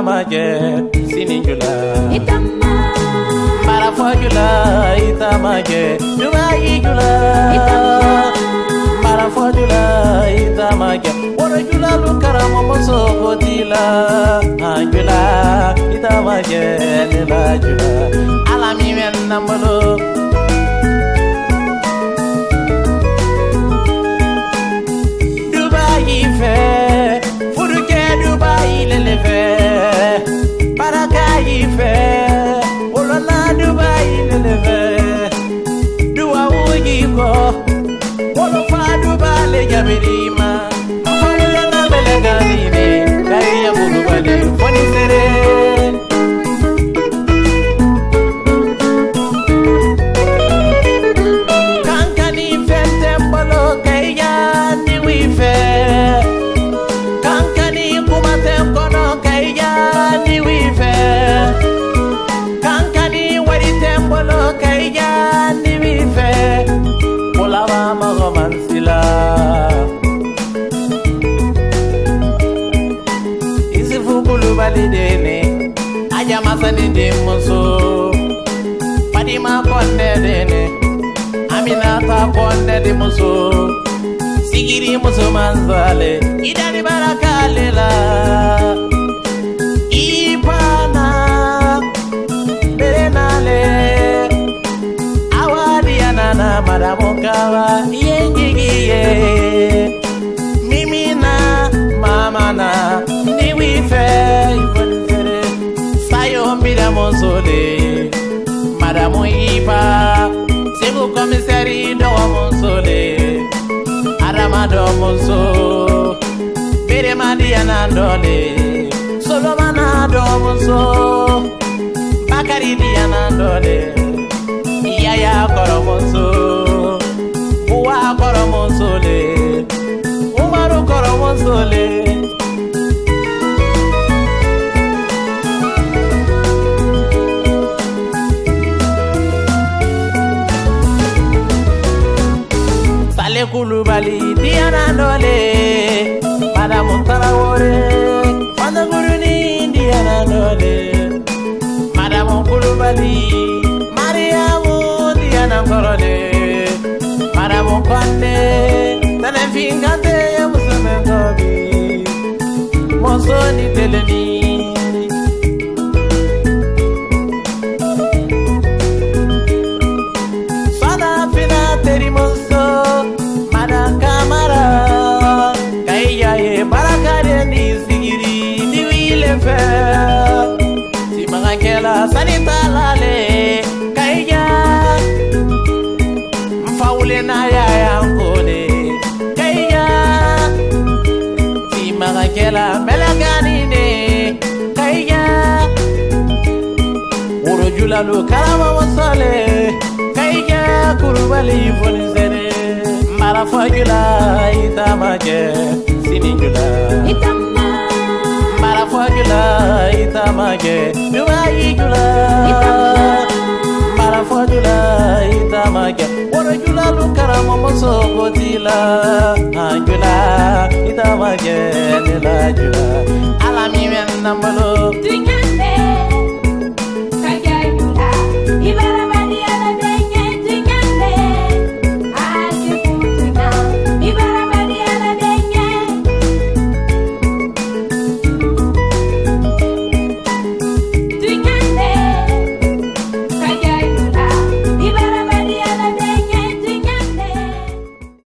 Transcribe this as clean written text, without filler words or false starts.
itamage siningula marafojula itamage dubai jula marafojula itamage orojula lukara momoso kodila anjula itamage nila jula alami men namolo Dubai fe furuke Dubai leleve baraka ife olona Dubai leleve duwa ujiko wolofa Dubai jabirima fawla na beleganine kaya fulubale foni sere kankani fente mbolo kaya ni wife kankani kumate kono kaya ni wife kankani warite mbolo kaya ni wife olaba magomansila isifukulu balidene aja masani demoso padima konde dene aminata konde demoso sigiri muso manzale idani barakalela ipana benale awadi anana madamokawa yengigiye mimina mamana niwife ifonzere sayo mbida monsole madamu ipa sebu komisari dowa monsole Aramado monso bere madiana ndole Solomana do monso Bakari diana ndole Yaya koro monso Uwa koro monso le Umaru koro monso le Kulubali Diana Nole Madame Tarawore Mandaguruni Diana Nole Madame Kulubali Mariamu Diana Korole Madame Konde Tanefingate Musumengobi Monsoni Teleni Sana Fina Terimonso Kamara kaya ye barakade ni sigiri ni wile fe si mangakela sanita lale kaya mfaule na ya yankole kaya si mangakela melagani ne kaya urojula lu karama wasale kaya kurubali fonizere Marafojula itamage siningula Marafojula itamage Dubai jula Marafojula itamage Orojula lukara momoso kodila Anjula itamage nila jula Alami